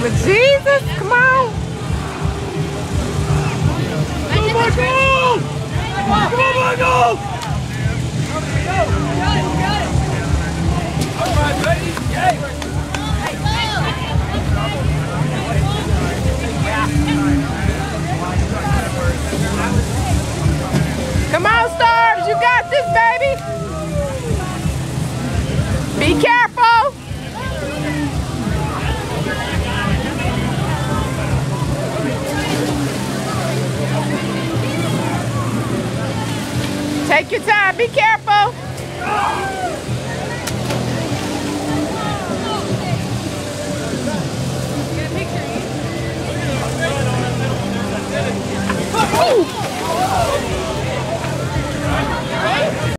For Jesus, come on. Go, Michael! Come on, Michael! All right, baby. Come on, Stars. You got this, baby. Be careful. Take your time. Be careful.